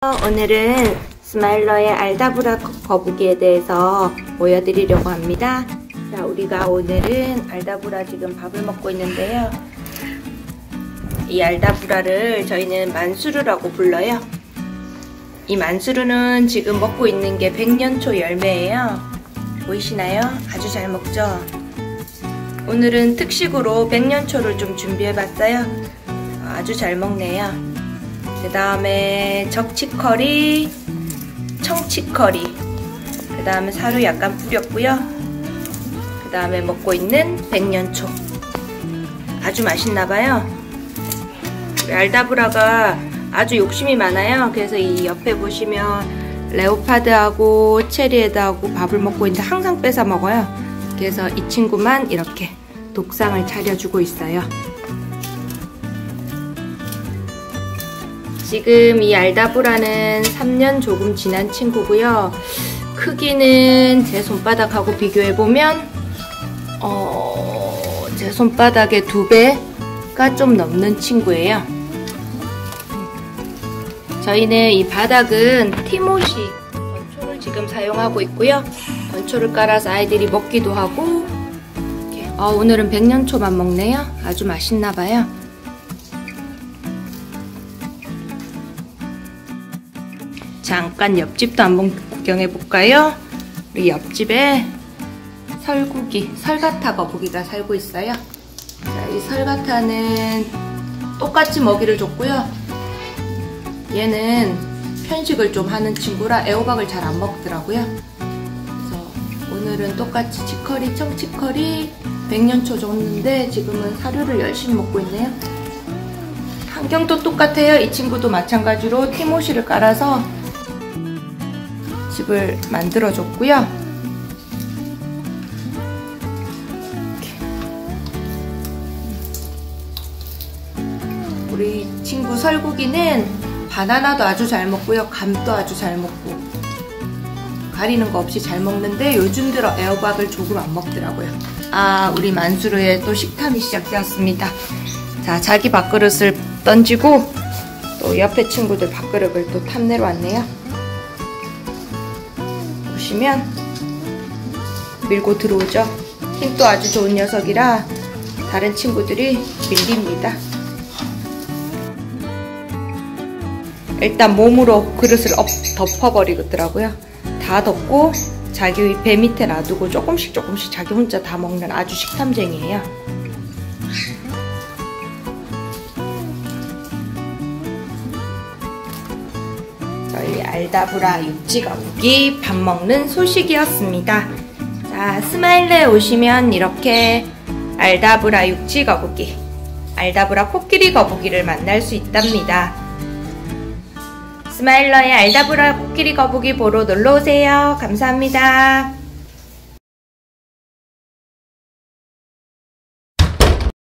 오늘은 스마일러의 알다브라 거북이에 대해서 보여드리려고 합니다. 자, 우리가 오늘은 알다브라 지금 밥을 먹고 있는데요. 이 알다브라를 저희는 만수르라고 불러요. 이 만수르는 지금 먹고 있는 게 백년초 열매예요. 보이시나요? 아주 잘 먹죠? 오늘은 특식으로 백년초를 좀 준비해봤어요. 아주 잘 먹네요. 그 다음에 적치커리, 청치커리, 그 다음에 사료 약간 뿌렸고요. 그 다음에 먹고 있는 백년초. 아주 맛있나봐요. 우리 알다브라가 아주 욕심이 많아요. 그래서 이 옆에 보시면 레오파드하고 체리헤드하고 밥을 먹고 있는데 항상 뺏어 먹어요. 그래서 이 친구만 이렇게 독상을 차려주고 있어요. 지금 이 알다브라는 3년 조금 지난 친구고요. 크기는 제 손바닥하고 비교해보면 제 손바닥의 2배가 좀 넘는 친구예요. 저희는 이 바닥은 티모시 건초를 지금 사용하고 있고요. 건초를 깔아서 아이들이 먹기도 하고 이렇게. 오늘은 백년초만 먹네요. 아주 맛있나봐요. 잠깐 옆집도 한번 구경해볼까요? 우리 옆집에 설가타 거북이가 살고 있어요. 자, 이 설가타는 똑같이 먹이를 줬고요. 얘는 편식을 좀 하는 친구라 애호박을 잘 안 먹더라고요. 그래서 오늘은 똑같이 치커리, 청치커리, 백년초 줬는데 지금은 사료를 열심히 먹고 있네요. 환경도 똑같아요. 이 친구도 마찬가지로 티모시를 깔아서 집을 만들어줬고요. 우리 친구 설국이는 바나나도 아주 잘 먹고요. 감도 아주 잘 먹고 가리는 거 없이 잘 먹는데 요즘 들어 애호박을 조금 안 먹더라고요. 우리 만수르의 또 식탐이 시작되었습니다. 자, 자기 밥그릇을 던지고 또 옆에 친구들 밥그릇을 또 탐내러 왔네요. 보시면 밀고 들어오죠. 힘도 아주 좋은 녀석이라 다른 친구들이 밀립니다. 일단 몸으로 그릇을 덮어버리더라고요. 다 덮고 자기 배 밑에 놔두고 조금씩 자기 혼자 다 먹는 아주 식탐쟁이에요. 저희 알다브라 육지거북이 밥 먹는 소식이었습니다. 자, 스마일러에 오시면 이렇게 알다브라 육지거북이, 알다브라 코끼리 거북이를 만날 수 있답니다. 스마일러의 알다브라 코끼리 거북이 보러 놀러오세요. 감사합니다.